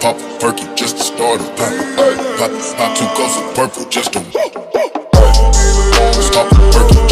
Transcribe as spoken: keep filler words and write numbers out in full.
Pop a perky just to start a pop. Pop, pop two cups of purple just to stop a perky.